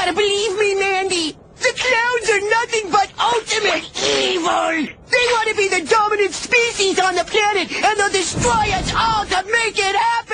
gotta believe me, Mandy. The clowns are nothing but ultimate evil. They want to be the dominant species on the planet, and they'll destroy us all to make it happen.